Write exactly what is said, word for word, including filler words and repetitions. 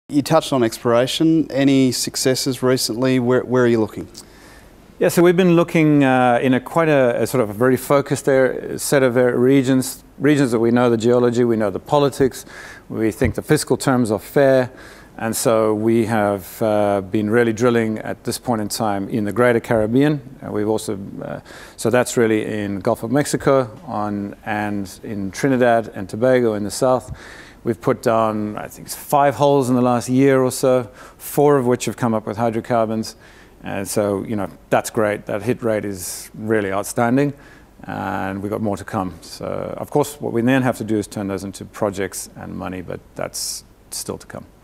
You touched on exploration. Any successes recently? Where, where are you looking? Yeah, so we've been looking uh, in a quite a, a sort of a very focused area, set of regions, regions that we know the geology, we know the politics, we think the fiscal terms are fair, and so we have uh, been really drilling at this point in time in the Greater Caribbean. Uh, we've also, uh, so that's really in Gulf of Mexico on, and in Trinidad and Tobago in the south. We've put down, I think, it's five holes in the last year or so, four of which have come up with hydrocarbons. And so, you know, that's great. That hit rate is really outstanding, and we've got more to come. So, of course, what we then have to do is turn those into projects and money, but that's still to come.